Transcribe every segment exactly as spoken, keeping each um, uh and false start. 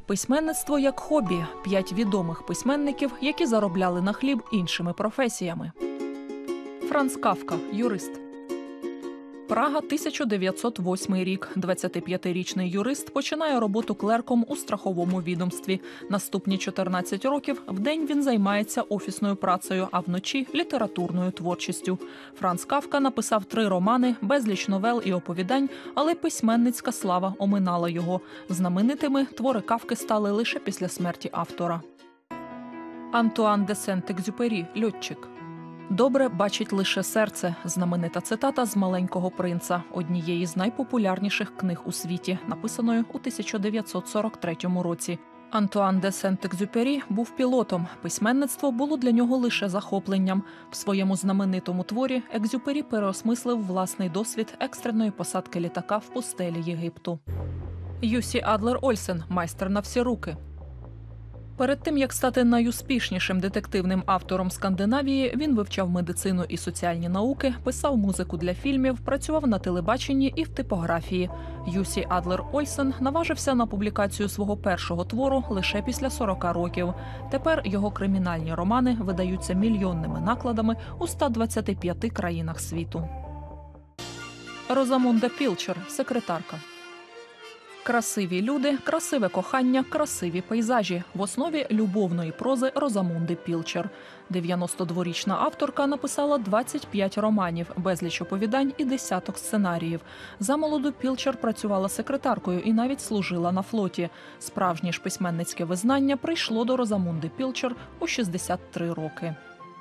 Письменництво як хобі – п'ять відомих письменників, які заробляли на хліб іншими професіями. Франц Кафка, юрист. Прага, тисяча дев'ятсот восьмий рік. двадцятип'ятирічний юрист починає роботу клерком у страховому відомстві. Наступні чотирнадцять років вдень він займається офісною працею, а вночі – літературною творчістю. Франц Кафка написав три романи, безліч новел і оповідань, але письменницька слава оминала його. Знаменитими твори Кафки стали лише після смерті автора. Антуан де Сент-Екзюпері, льотчик. «Добре бачить лише серце» – знаменита цитата з «Маленького принца», однієї з найпопулярніших книг у світі, написаної у тисяча дев'ятсот сорок третьому році. Антуан де Сент-Екзюпері був пілотом. Письменництво було для нього лише захопленням. В своєму знаменитому творі Екзюпері переосмислив власний досвід екстреної посадки літака в пустелі Єгипту. Юсі Адлер Ольсен – майстер на всі руки. Перед тим, як стати найуспішнішим детективним автором Скандинавії, він вивчав медицину і соціальні науки, писав музику для фільмів, працював на телебаченні і в типографії. Юсі Адлер Ольсен наважився на публікацію свого першого твору лише після сорока років. Тепер його кримінальні романи видаються мільйонними накладами у ста двадцяти п'яти країнах світу. Розамунда Пілчер, секретарка. Красиві люди, красиве кохання, красиві пейзажі. В основі любовної прози Розамунди Пілчер. дев'яностодворічна авторка написала двадцять п'ять романів, безліч оповідань і десяток сценаріїв. Замолоду Пілчер працювала секретаркою і навіть служила на флоті. Справжнє ж письменницьке визнання прийшло до Розамунди Пілчер у шістдесят три роки.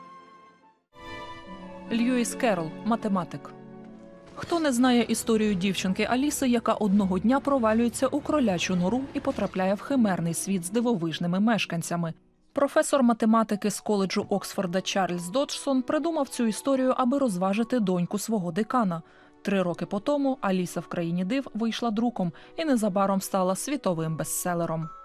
Льюіс Керрол, математик. Хто не знає історію дівчинки Аліси, яка одного дня провалюється у кролячу нору і потрапляє в химерний світ з дивовижними мешканцями? Професор математики з коледжу Оксфорда Чарльз Доджсон придумав цю історію, аби розважити доньку свого декана. Три роки по тому «Аліса в країні див» вийшла друком і незабаром стала світовим бестселером.